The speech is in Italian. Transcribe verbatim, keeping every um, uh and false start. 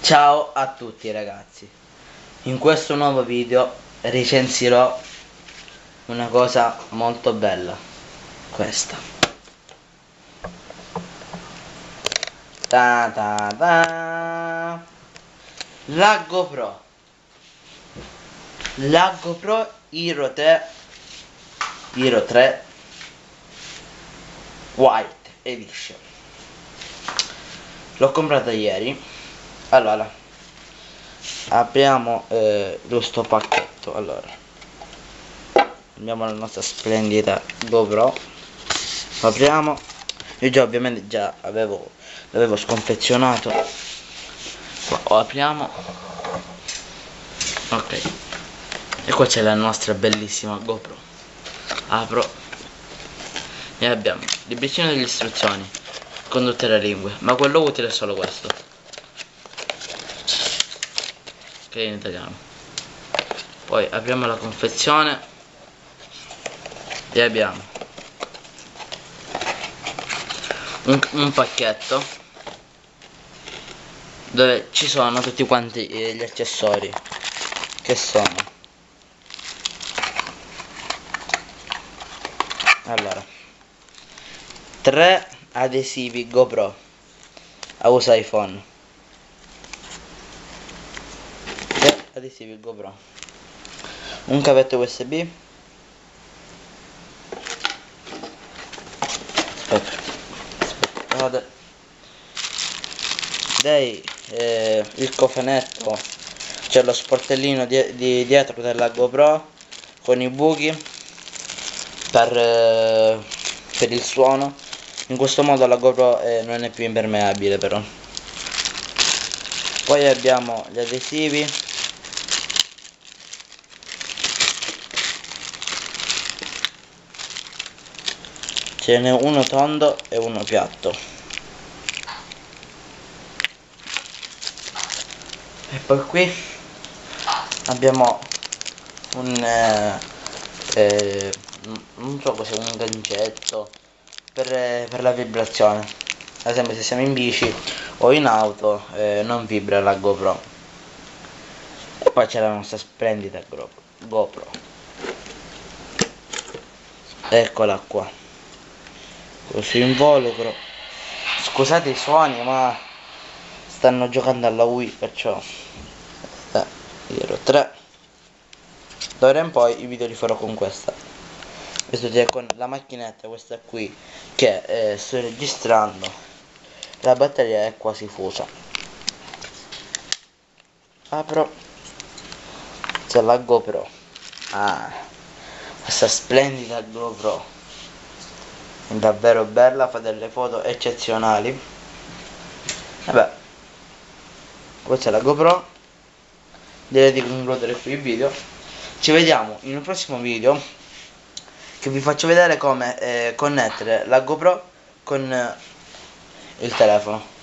Ciao a tutti ragazzi, in questo nuovo video recensirò una cosa molto bella, questa. Ta ta ta. La GoPro La GoPro Hero tre Hero tre White Edition. L'ho comprata ieri. Allora, apriamo eh, questo pacchetto. Allora, abbiamo la nostra splendida GoPro. Apriamo. Io già ovviamente già avevo l'avevo sconfezionato. Lo apriamo. Ok, e qua c'è la nostra bellissima GoPro. Apro e abbiamo il libricino delle istruzioni con tutte le lingue, ma quello utile è solo questo, che è in italiano. Poi apriamo la confezione e abbiamo un, un pacchetto dove ci sono tutti quanti gli accessori, che sono, allora, tre adesivi GoPro a uso iPhone, tre adesivi GoPro, un cavetto U S B, aspetta, aspettate, dei eh, il cofanetto, c'è lo sportellino di, di dietro della GoPro con i buchi per, eh, per il suono. In questo modo la GoPro eh, non è più impermeabile però. Poi abbiamo gli adesivi, ce n'è uno tondo e uno piatto. E poi qui abbiamo un eh, eh, non so cos'è, un gancetto per, eh, per la vibrazione. Ad esempio se siamo in bici o in auto eh, non vibra la GoPro. E poi c'è la nostra splendida GoPro, eccola qua, questo involucro. Scusate i suoni, ma stanno giocando alla Wii, perciò eh, Hero tre. D'ora in poi i video li farò con questa. Questo è con la macchinetta, questa qui, che eh, sto registrando. La batteria è quasi fusa. Apro. C'è la GoPro. Ah, questa splendida GoPro è davvero bella, fa delle foto eccezionali. Vabbè, questa è la GoPro. Direi di concludere qui il video. Ci vediamo in un prossimo video, che vi faccio vedere come eh, connettere la GoPro con eh, il telefono.